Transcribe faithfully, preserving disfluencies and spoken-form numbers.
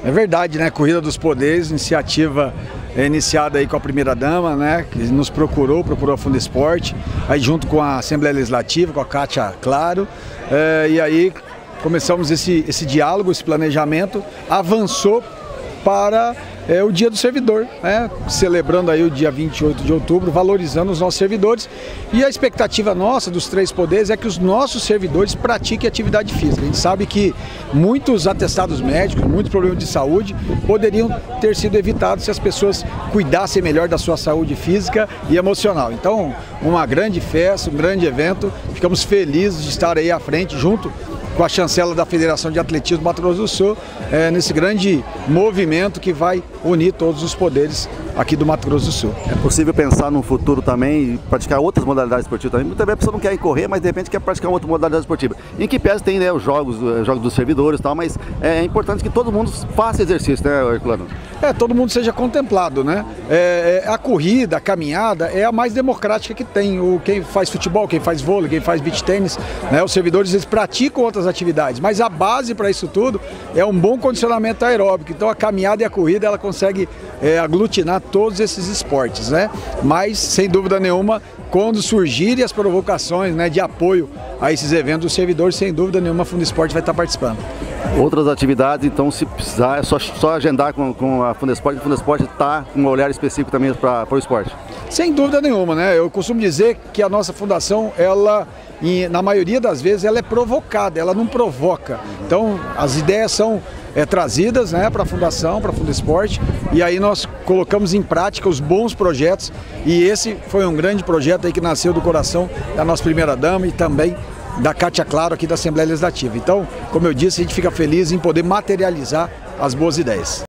É verdade, né? Corrida dos Poderes, iniciativa é, iniciada aí com a primeira-dama, né? Que nos procurou, procurou a Fundesporte, aí junto com a Assembleia Legislativa, com a Kátia Claro, é, e aí começamos esse, esse diálogo, esse planejamento, avançou para é, o Dia do Servidor, né? Celebrando aí o dia vinte e oito de outubro, valorizando os nossos servidores. E a expectativa nossa dos três poderes é que os nossos servidores pratiquem atividade física. A gente sabe que muitos atestados médicos, muitos problemas de saúde poderiam ter sido evitados se as pessoas cuidassem melhor da sua saúde física e emocional. Então, uma grande festa, um grande evento. Ficamos felizes de estar aí à frente, junto com a chancela da Federação de Atletismo do Mato Grosso do Sul, é, nesse grande movimento que vai unir todos os poderes aqui do Mato Grosso do Sul. É possível pensar no futuro também e praticar outras modalidades esportivas também? Muitas vezes a pessoa não quer ir correr, mas de repente quer praticar uma outra modalidade esportiva. Em que pese tem, né, os jogos, os jogos dos servidores e tal, mas é importante que todo mundo faça exercício, né, Herculano? É, todo mundo seja contemplado, né? É, é, a corrida, a caminhada é a mais democrática que tem. O, quem faz futebol, quem faz vôlei, quem faz beach tênis, né? Os servidores eles praticam outras atividades, mas a base para isso tudo é um bom condicionamento aeróbico. Então a caminhada e a corrida ela consegue é, aglutinar todos esses esportes, né? Mas sem dúvida nenhuma, quando surgirem as provocações, né, de apoio a esses eventos, os servidores sem dúvida nenhuma a Fundesporte vai estar participando. Outras atividades, então, se precisar, é só, só agendar com, com a Fundesporte. A Fundesporte está com um olhar específico também para o esporte. Sem dúvida nenhuma, né? Eu costumo dizer que a nossa fundação, ela, na maioria das vezes, ela é provocada, ela não provoca. Então, as ideias são é, trazidas, né, para a fundação, para a Fundesporte, e aí nós colocamos em prática os bons projetos, e esse foi um grande projeto aí que nasceu do coração da nossa primeira-dama e também da Kátia Claro aqui da Assembleia Legislativa. Então, como eu disse, a gente fica feliz em poder materializar as boas ideias.